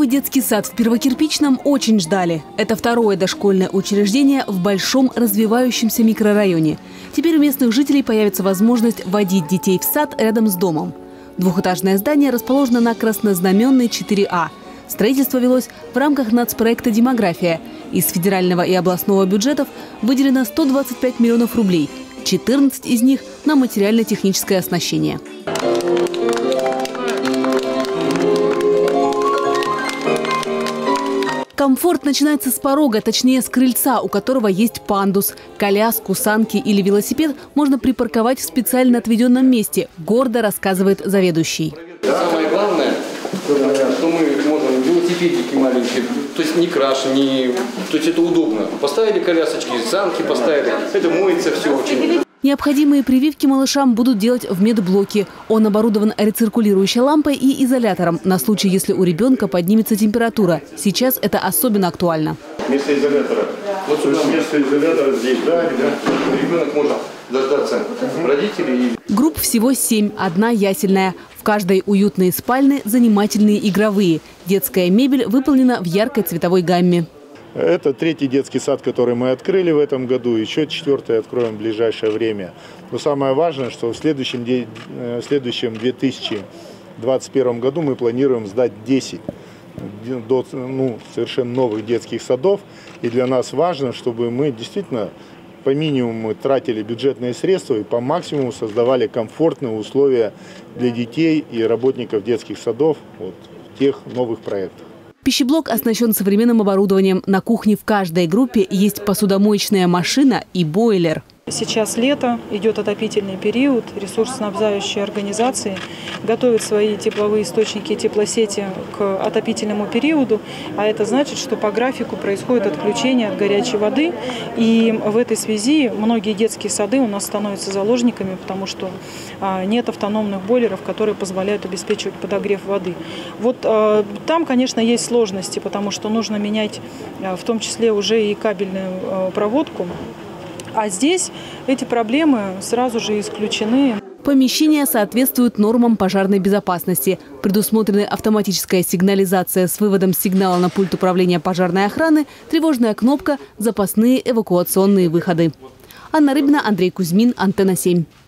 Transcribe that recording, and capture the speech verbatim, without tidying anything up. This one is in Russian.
Новый детский сад в Первокирпичном очень ждали. Это второе дошкольное учреждение в большом развивающемся микрорайоне. Теперь у местных жителей появится возможность водить детей в сад рядом с домом. Двухэтажное здание расположено на Краснознаменной четыре А. Строительство велось в рамках нацпроекта «Демография». Из федерального и областного бюджетов выделено сто двадцать пять миллионов рублей. четырнадцать из них на материально-техническое оснащение. Комфорт начинается с порога, точнее с крыльца, у которого есть пандус. Коляску, санки или велосипед можно припарковать в специально отведенном месте, гордо рассказывает заведующий. Самое главное, что мы можем велосипедики маленькие, то есть не краш, не, то есть это удобно. Поставили колясочки, санки поставили, это моется все очень. Необходимые прививки малышам будут делать в медблоке. Он оборудован рециркулирующей лампой и изолятором на случай, если у ребенка поднимется температура. Сейчас это особенно актуально. Вместо изолятора. Вот сюда вместо изолятора здесь, да, да. Ребенок может дождаться родителей. Групп всего семь, одна ясельная. В каждой уютные спальни, занимательные игровые. Детская мебель выполнена в яркой цветовой гамме. Это третий детский сад, который мы открыли в этом году. Еще четвертый откроем в ближайшее время. Но самое важное, что в следующем, в следующем две тысячи двадцать первом году мы планируем сдать десять до, ну, совершенно новых детских садов. И для нас важно, чтобы мы действительно по минимуму тратили бюджетные средства и по максимуму создавали комфортные условия для детей и работников детских садов вот, в тех новых проектах. Пищеблок оснащен современным оборудованием. На кухне в каждой группе есть посудомоечная машина и бойлер. Сейчас лето, идет отопительный период. Ресурсоснабжающие организации готовят свои тепловые источники, теплосети к отопительному периоду. А это значит, что по графику происходит отключение от горячей воды. И в этой связи многие детские сады у нас становятся заложниками, потому что нет автономных бойлеров, которые позволяют обеспечивать подогрев воды. Вот там, конечно, есть сложности, потому что нужно менять в том числе уже и кабельную проводку. А здесь эти проблемы сразу же исключены. Помещения соответствуют нормам пожарной безопасности. Предусмотрены автоматическая сигнализация с выводом сигнала на пульт управления пожарной охраны, тревожная кнопка, запасные эвакуационные выходы. Анна Рыбина, Андрей Кузьмин, Антенна семь.